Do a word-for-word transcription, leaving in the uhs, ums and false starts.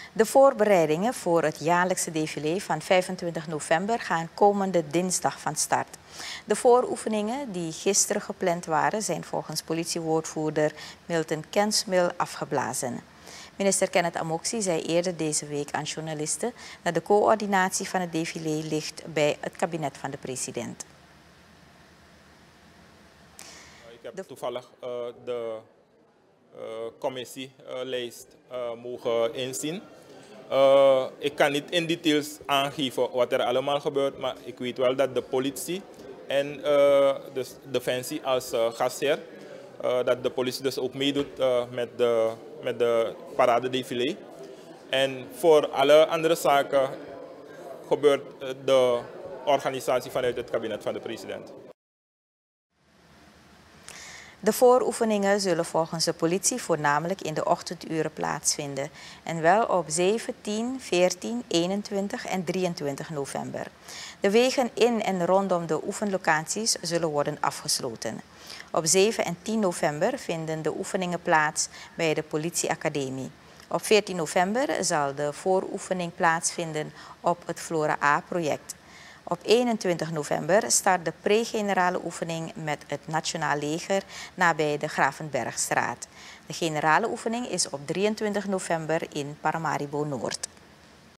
De voorbereidingen voor het jaarlijkse défilé van vijfentwintig november gaan komende dinsdag van start. De vooroefeningen die gisteren gepland waren zijn volgens politiewoordvoerder Milton Kensmil afgeblazen. Minister Kenneth Amoksi zei eerder deze week aan journalisten dat de coördinatie van het défilé ligt bij het kabinet van de president. Ik heb toevallig uh, de uh, commissielijst uh, mogen inzien. Uh, ik kan niet in details aangeven wat er allemaal gebeurt, maar ik weet wel dat de politie en uh, de defensie als uh, gastheer, uh, dat de politie dus ook meedoet uh, met de, met de paradedefilé. En voor alle andere zaken gebeurt uh, de organisatie vanuit het kabinet van de president. De vooroefeningen zullen volgens de politie voornamelijk in de ochtenduren plaatsvinden en wel op zeven, tien, veertien, eenentwintig en drieëntwintig november. De wegen in en rondom de oefenlocaties zullen worden afgesloten. Op zeven en tien november vinden de oefeningen plaats bij de politieacademie. Op veertien november zal de vooroefening plaatsvinden op het Flora A-project. Op eenentwintig november start de pre-generale oefening met het Nationaal Leger nabij de Gravenbergstraat. De generale oefening is op drieëntwintig november in Paramaribo Noord.